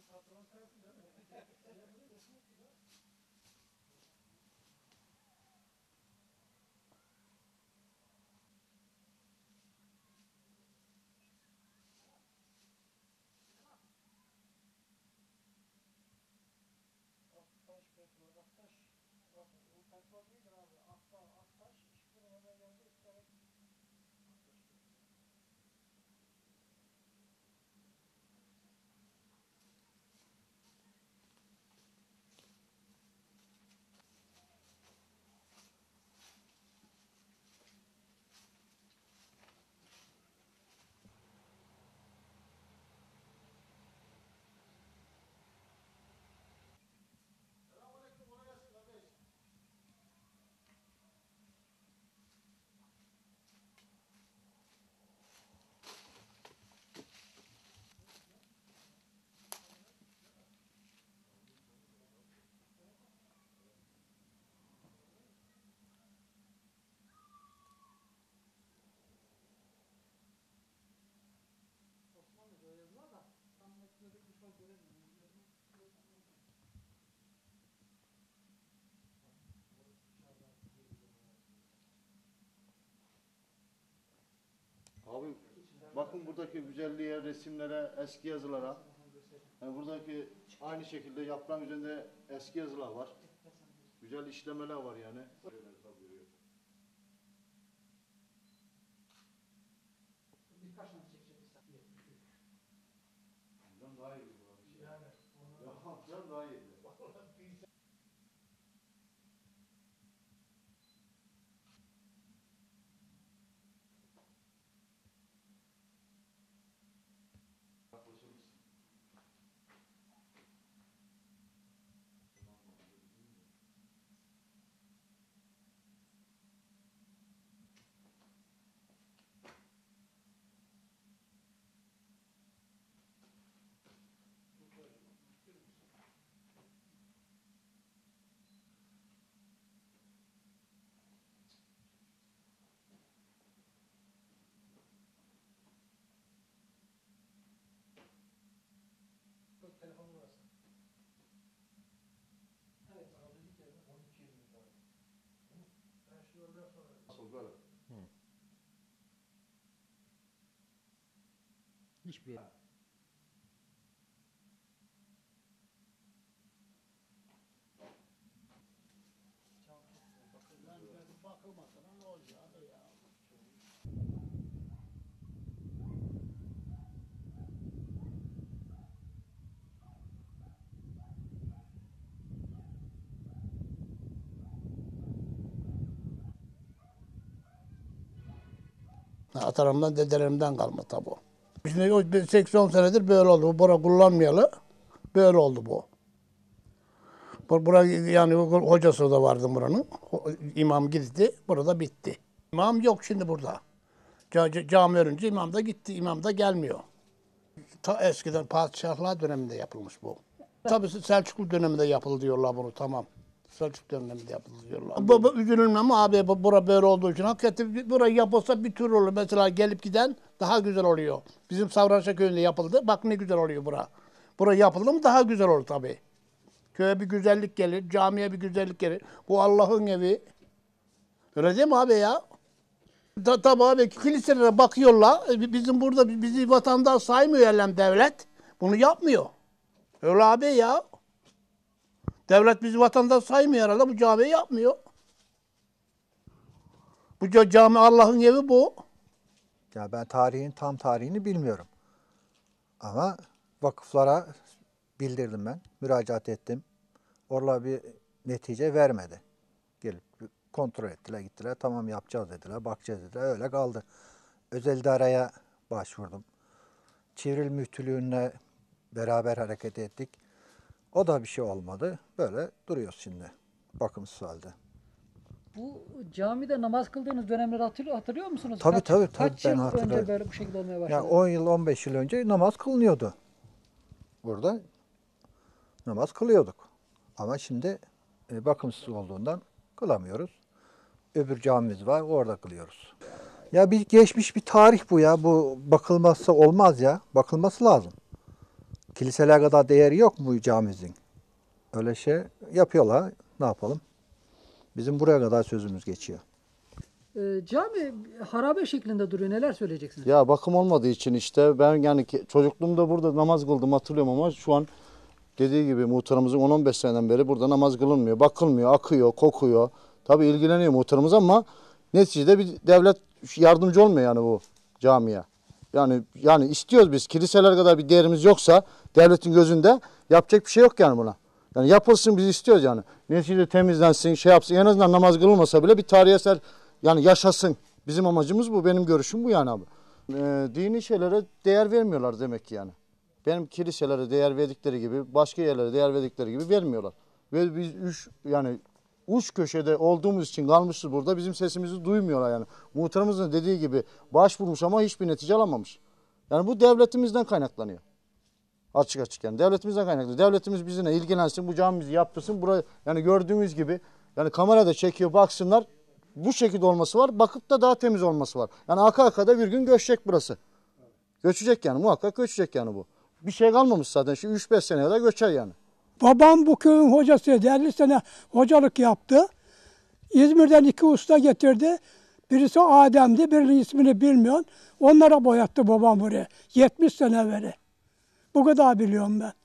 Abi bakın buradaki güzelliğe, resimlere, eski yazılara. Yani buradaki aynı şekilde yaprağın üzerinde eski yazılar var. Güzel işlemeler var yani. Birkaç tane çekecek. Bundan daha iyi bu abi. Yani. Bundan daha iyi. Telefon burası. Evet, abi dedik ya 12-20 tane. Ben şu yoldan sonra. Nasıl böyle? Hiçbir yer. Bakılmasa ne olacak ya? Atalarımdan, dedelerimden kalma tabu. Şimdi o 80 senedir böyle oldu. Bura kullanmayalı böyle oldu bu. Bura yani hocası da vardı buranın. İmam gitti, burada bitti. İmam yok şimdi burada. Cami örünce imam da gitti, imam da gelmiyor. Ta eskiden padişahlar döneminde yapılmış bu. Tabii Selçuklu döneminde yapıldı diyorlar bunu, tamam. Selçuklu döneminde yapıldı diyorlar. Bu üzülmem abi, bura böyle olduğu için. Hakikaten burayı yapılsa bir tür olur. Mesela gelip giden daha güzel oluyor. Bizim Savranşa köyünde yapıldı. Bak ne güzel oluyor bura. Bura yapıldı mı daha güzel olur tabii. Köye bir güzellik gelir, camiye bir güzellik gelir. Bu Allah'ın evi. Öyle değil mi abi ya? Tabii abi, kiliselere bakıyorlar. Bizim burada bizi vatandaş saymıyor elem devlet. Bunu yapmıyor. Öyle abi ya. Devlet bizi vatandaş saymıyor herhalde. Bu camiyi yapmıyor. Bu cami Allah'ın evi bu. Ya ben tam tarihini bilmiyorum. Ama vakıflara bildirdim ben. Müracaat ettim. Orada bir netice vermedi. Gelip kontrol ettiler, gittiler. Tamam yapacağız dediler, bakacağız dediler. Öyle kaldı. Özel idareye başvurdum. Çivril Müftülüğü'ne beraber hareket ettik. O da bir şey olmadı. Böyle duruyoruz şimdi. Bakımsız halde. Bu camide namaz kıldığınız dönemleri hatırlıyor musunuz? Tabii, Kaç ben yıl hatırlıyorum. önce böyle bu şekilde olmaya başladı? Ya 10 yıl, 15 yıl önce namaz kılınıyordu. Burada namaz kılıyorduk. Ama şimdi bakımsız olduğundan kılamıyoruz. Öbür camimiz var, orada kılıyoruz. Ya geçmiş bir tarih bu ya. Bu bakılmazsa olmaz ya. Bakılması lazım. Kiliseler kadar değeri yok mu bu camimizin? Öyle şey yapıyorlar. Ne yapalım? Bizim buraya kadar sözümüz geçiyor. Cami harabe şeklinde duruyor. Neler söyleyeceksiniz? Ya bakım olmadığı için işte ben yani çocukluğumda burada namaz kıldım hatırlıyorum ama şu an dediği gibi muhtarımızın 10-15 seneden beri burada namaz kılınmıyor. Bakılmıyor, akıyor, kokuyor. Tabii ilgileniyor muhtarımız ama neticede bir devlet yardımcı olmuyor yani bu camiye. Yani istiyoruz biz kiliseler kadar bir değerimiz yoksa devletin gözünde yapacak bir şey yok yani buna. Yani yapılsın biz istiyoruz yani. Neticede temizlensin, şey yapsın. En azından namaz kılınmasa bile bir tarihi eser yani yaşasın. Bizim amacımız bu. Benim görüşüm bu yani abi. Dini şeylere değer vermiyorlar demek ki yani. Benim kiliselere değer verdikleri gibi başka yerlere değer verdikleri gibi vermiyorlar. Ve biz uç köşede olduğumuz için kalmışız burada. Bizim sesimizi duymuyorlar yani. Muhtarımızın dediği gibi başvurmuş ama hiçbir netice alamamış. Yani bu devletimizden kaynaklanıyor. Açık yani devletimizden kaynaklı. Devletimiz bizimle ilgilensin, bu camimizi yaptırsın. Burayı yani gördüğünüz gibi yani kamerada çekiyor baksınlar. Bu şekilde olması var. Bakıp da daha temiz olması var. Yani aka da bir gün göçecek burası. Göçecek yani muhakkak göçecek yani bu. Bir şey kalmamış zaten. Şu 3-5 seneye kadar göçer yani. Babam bu köyün hocasıydı. 50 sene hocalık yaptı. İzmir'den 2 usta getirdi. Birisi Adem'di, birinin ismini bilmiyorum. Onlara boyattı babam buraya. 70 sene evvel. Bu kadar biliyorum ben.